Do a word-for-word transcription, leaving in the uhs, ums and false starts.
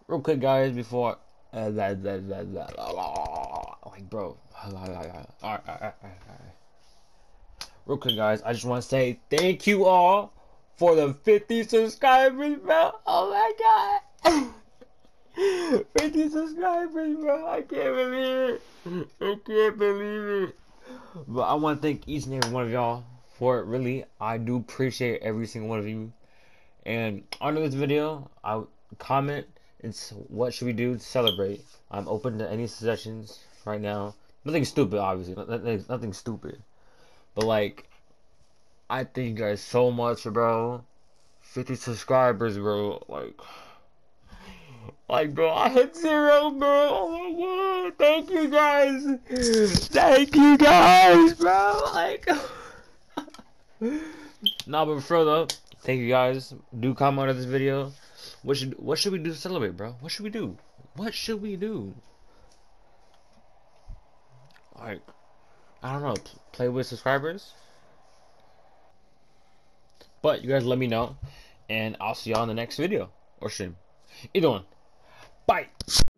Real quick, guys, before uh, that, that, that, that, like, bro, all right, all right, all right, all right, all right. Real quick, guys, I just want to say thank you all for the fifty subscribers, bro. Oh my god, fifty subscribers, bro. I can't believe it. I can't believe it. But I want to thank each and every one of y'all for it. Really, I do appreciate every single one of you. And under this video, I comment. It's what should we do to celebrate. I'm open to any suggestions right now. Nothing stupid, obviously. Nothing, nothing stupid. But like, I thank you guys so much, bro. fifty subscribers, bro. Like, like, bro, I hit zero, bro. Oh my god. Thank you guys. Thank you guys, bro. Like, nah, but further, thank you guys. Do comment on this video. What should what should we do to celebrate, bro? What should we do? What should we do? Like, I don't know. Play with subscribers. But you guys let me know, and I'll see y'all in the next video or stream. Either one. Bye.